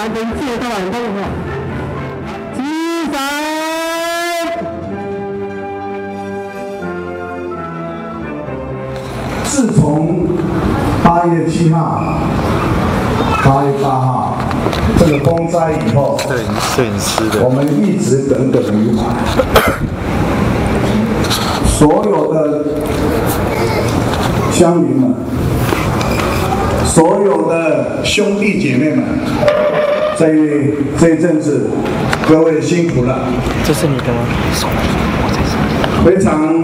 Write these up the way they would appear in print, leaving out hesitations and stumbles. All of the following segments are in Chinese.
完成介绍完动作，击掌。 自从8月7号、8月8号这个风灾以后， 摄影师的， 我们一直耿耿于怀。所有的乡民们，所有的兄弟姐妹们，在这一阵子，各位辛苦了。 这是你的吗？ 非常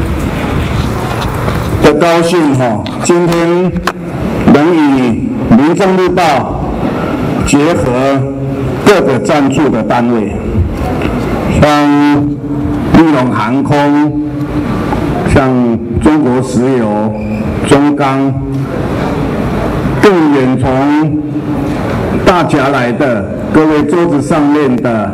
的高兴哈，今天能以《民众日报》结合各个赞助的单位，像立荣航空、像中国石油、中钢，更远从大甲来的各位桌子上面的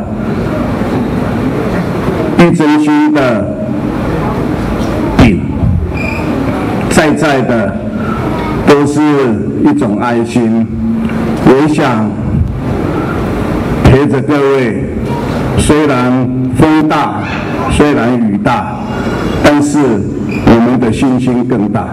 玉珍心的饼，在的都是一种爱心，也想陪着各位。虽然风大，虽然雨大，但是我们的信心更大。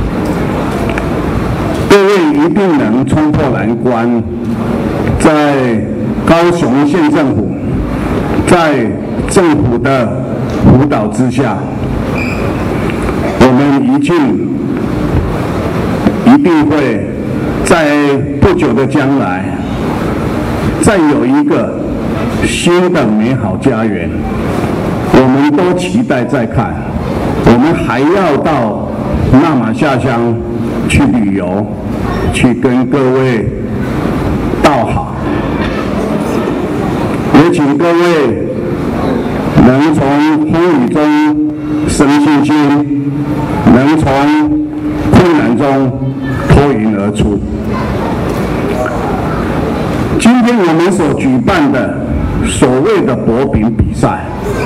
各位一定能冲破难关，在高雄县政府，在政府的辅导之下，我们一定会在不久的将来，再有一个新的美好家园。我们都期待再看，我们还要到那马下乡去旅游，去跟各位道好。也请各位能从风雨中生信心，能从困难中脱颖而出。今天我们所举办的所谓的博饼比赛，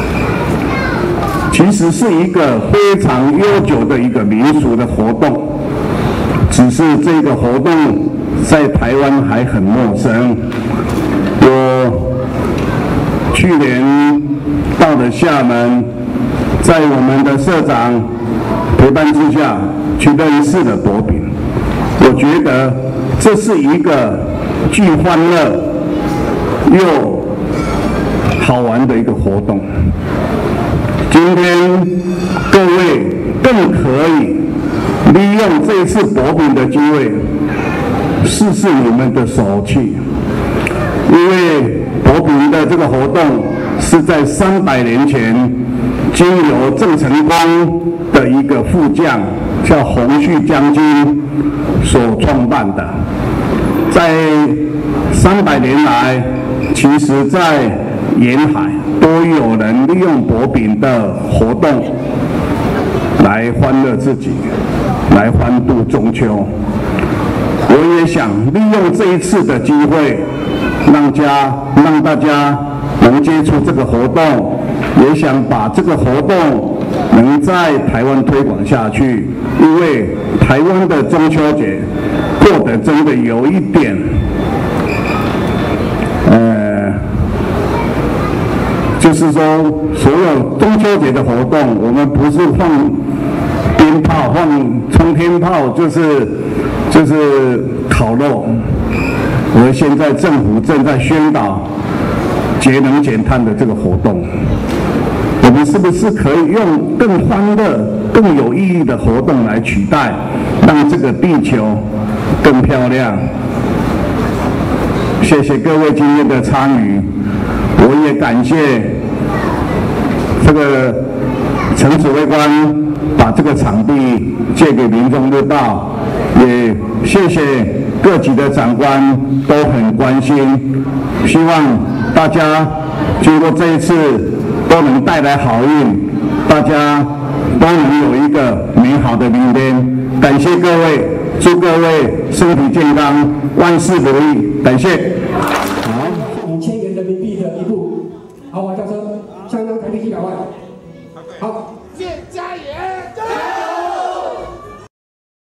其实是一个非常悠久的一个民俗的活动，只是这个活动在台湾还很陌生。我去年到了厦门，在我们的社长陪伴之下，去认识了博饼。我觉得这是一个既欢乐又好玩的一个活动。今天各位更可以利用这次博饼的机会，试试你们的手气，因为博饼的这个活动是在300年前经由郑成功的一个副将叫洪绪将军所创办的。在300年来，其实在沿海都有人利用博饼的活动来欢乐自己，来欢度中秋。我也想利用这一次的机会，让大家能接触这个活动，也想把这个活动能在台湾推广下去。因为台湾的中秋节过得真的有一点，就是说所有中秋节的活动，我们不是放鞭炮、放冲天炮，就是烤肉。而现在政府正在宣导节能减碳的这个活动，我们是不是可以用更欢乐、更有意义的活动来取代，让这个地球更漂亮？谢谢各位今天的参与，我也感谢这个陈指挥官把这个场地借给《民众日报》，也谢谢各级的长官都很关心，希望大家经过这一次都能带来好运，大家都能有一个美好的明天。感谢各位，祝各位身体健康，万事如意。感谢。 好，5000元人民币的一部豪华轿车，相当台币700万。